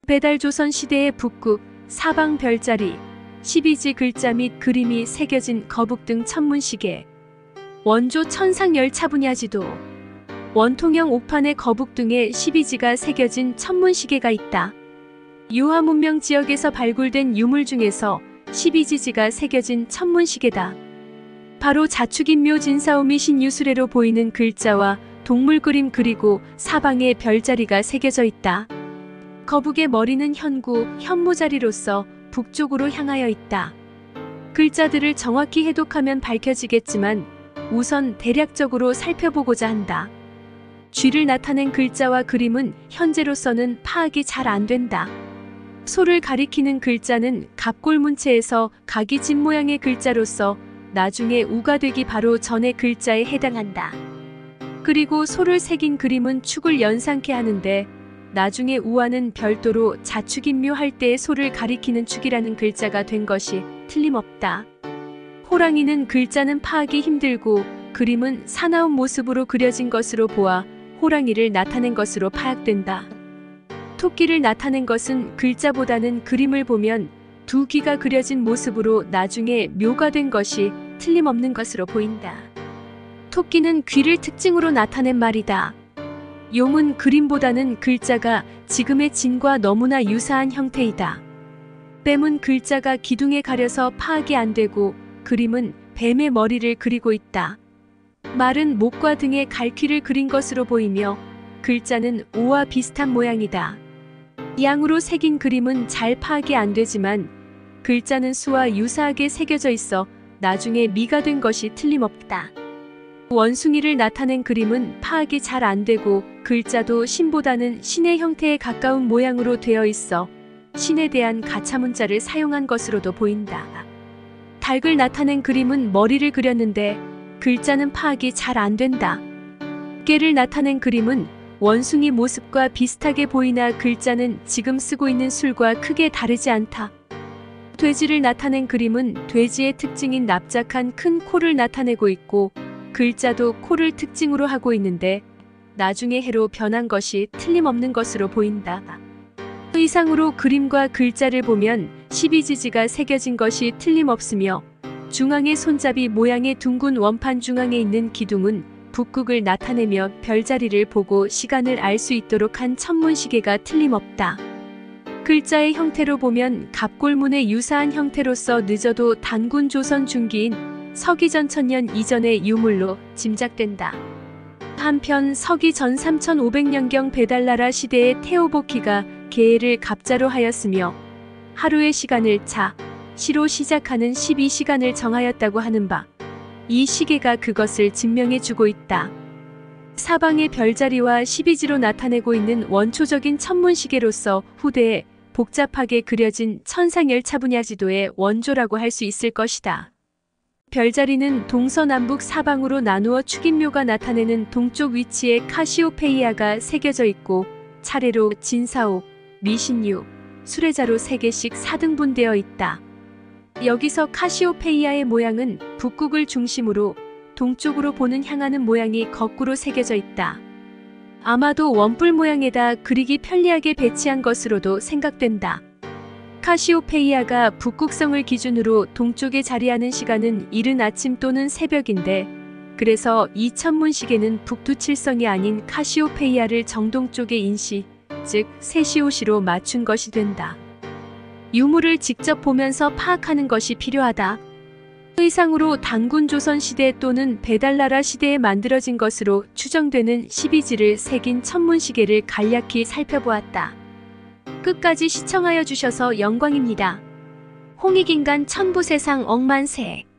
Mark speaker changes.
Speaker 1: 배달조선 시대의 북극, 사방 별자리, 12지 글자 및 그림이 새겨진 거북등 천문시계, 원조 천상열차분야지도, 원통형 옥판의 거북등에 12지가 새겨진 천문시계가 있다. 유화문명 지역에서 발굴된 유물 중에서 12지지가 새겨진 천문시계다. 바로 자축인묘 진사오미 신유수레로 보이는 글자와 동물 그림 그리고 사방에 별자리가 새겨져 있다. 거북의 머리는 현구, 현모자리로서 북쪽으로 향하여 있다. 글자들을 정확히 해독하면 밝혀지겠지만 우선 대략적으로 살펴보고자 한다. 쥐를 나타낸 글자와 그림은 현재로서는 파악이 잘 안 된다. 소를 가리키는 글자는 갑골문체에서 각이 진 모양의 글자로서 나중에 우가 되기 바로 전의 글자에 해당한다. 그리고 소를 새긴 그림은 축을 연상케 하는데 나중에 우화는 별도로 자축인묘 할 때의 소를 가리키는 축이라는 글자가 된 것이 틀림없다. 호랑이는 글자는 파악이 힘들고 그림은 사나운 모습으로 그려진 것으로 보아 호랑이를 나타낸 것으로 파악된다. 토끼를 나타낸 것은 글자보다는 그림을 보면 두 귀가 그려진 모습으로 나중에 묘가 된 것이 틀림없는 것으로 보인다. 토끼는 귀를 특징으로 나타낸 말이다. 용은 그림보다는 글자가 지금의 진과 너무나 유사한 형태이다. 뱀은 글자가 기둥에 가려서 파악이 안 되고 그림은 뱀의 머리를 그리고 있다. 말은 목과 등에 갈퀴를 그린 것으로 보이며 글자는 오와 비슷한 모양이다. 양으로 새긴 그림은 잘 파악이 안 되지만 글자는 수와 유사하게 새겨져 있어 나중에 미가 된 것이 틀림없다. 원숭이를 나타낸 그림은 파악이 잘 안 되고 글자도 신보다는 신의 형태에 가까운 모양으로 되어 있어 신에 대한 가차문자를 사용한 것으로도 보인다. 닭을 나타낸 그림은 머리를 그렸는데 글자는 파악이 잘 안 된다. 개를 나타낸 그림은 원숭이 모습과 비슷하게 보이나 글자는 지금 쓰고 있는 술과 크게 다르지 않다. 돼지를 나타낸 그림은 돼지의 특징인 납작한 큰 코를 나타내고 있고 글자도 코를 특징으로 하고 있는데 나중에 해로 변한 것이 틀림없는 것으로 보인다. 이상으로 그림과 글자를 보면 12지지가 새겨진 것이 틀림없으며 중앙의 손잡이 모양의 둥근 원판 중앙에 있는 기둥은 북극을 나타내며 별자리를 보고 시간을 알 수 있도록 한 천문시계가 틀림없다. 글자의 형태로 보면 갑골문의 유사한 형태로서 늦어도 단군 조선 중기인 서기전 1000년 이전의 유물로 짐작된다. 한편 서기전 3500년경 배달나라 시대의 태오보키가 계해를 갑자로 하였으며 하루의 시간을 자, 시로 시작하는 12시간을 정하였다고 하는 바, 이 시계가 그것을 증명해주고 있다. 사방의 별자리와 12지로 나타내고 있는 원초적인 천문시계로서 후대에 복잡하게 그려진 천상열차분야지도의 원조라고 할 수 있을 것이다. 별자리는 동서남북 사방으로 나누어 축인묘가 나타내는 동쪽 위치에 카시오페이아가 새겨져 있고 차례로 진사오, 미신유, 수레자로 3개씩 4등분되어 있다. 여기서 카시오페이아의 모양은 북극을 중심으로 동쪽으로 보는 향하는 모양이 거꾸로 새겨져 있다. 아마도 원뿔 모양에다 그리기 편리하게 배치한 것으로도 생각된다. 카시오페이아가 북극성을 기준으로 동쪽에 자리하는 시간은 이른 아침 또는 새벽인데 그래서 이 천문시계는 북두칠성이 아닌 카시오페이아를 정동쪽의 인시, 즉 세시오시로 맞춘 것이 된다. 유물을 직접 보면서 파악하는 것이 필요하다. 의상으로 단군 조선 시대 또는 배달나라 시대에 만들어진 것으로 추정되는 12지를 새긴 천문시계를 간략히 살펴보았다. 끝까지 시청하여 주셔서 영광입니다. 홍익인간 천부세상 억만세.